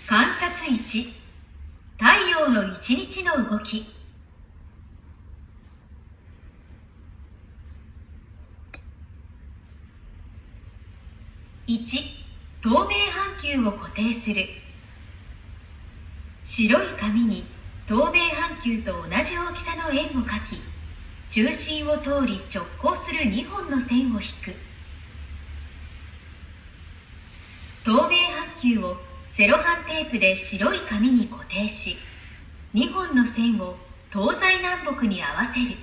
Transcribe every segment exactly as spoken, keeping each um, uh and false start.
観察いち、太陽の一日の動き。いち、透明半球を固定する。白い紙に透明半球と同じ大きさの円を描き、中心を通り直行するにほんの線を引く。透明半球をセロハンテープで白い紙に固定し、にほんの線を東西南北に合わせる。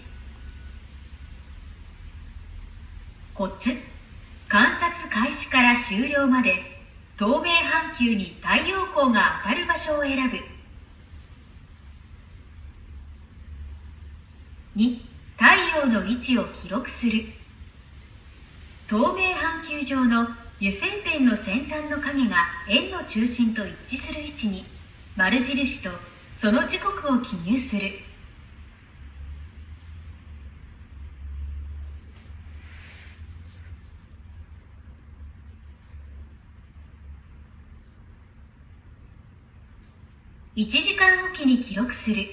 コツ、観察開始から終了まで透明半球に太陽光が当たる場所を選ぶ。に、太陽の位置を記録する。透明半球上の油性ペンの先端の影が円の中心と一致する位置に丸印とその時刻を記入する。いちじかんおきに記録する。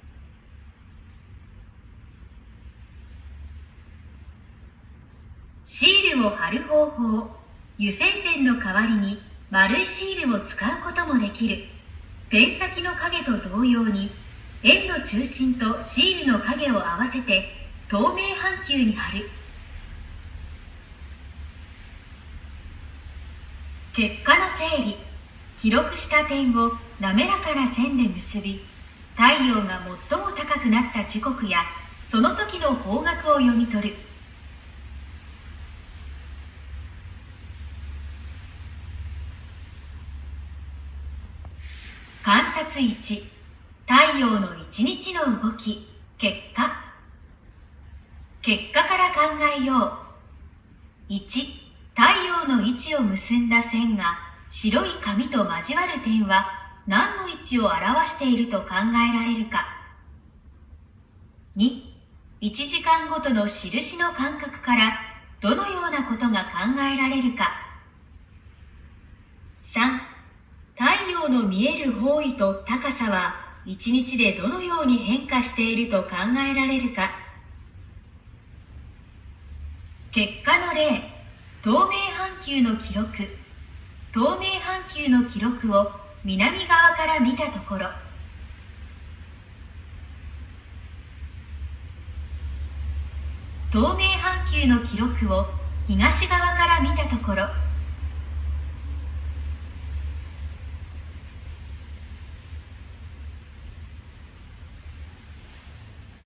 シールを貼る方法。油性ペンの代わりに丸いシールを使うこともできる。ペン先の影と同様に円の中心とシールの影を合わせて透明半球に貼る。結果の整理。記録した点を滑らかな線で結び、太陽が最も高くなった時刻やその時の方角を読み取る。観察いち、太陽の一日の動き。結果。結果から考えよう。いち、太陽の位置を結んだ線が白い紙と交わる点は何の位置を表していると考えられるか。に、いちじかんごとの印の間隔からどのようなことが考えられるか。さん、太陽の見える方位と高さはいちにちでどのように変化していると考えられるか。結果の例、透明半球の記録。透明半球の記録を南側から見たところ、透明半球の記録を東側から見たところ、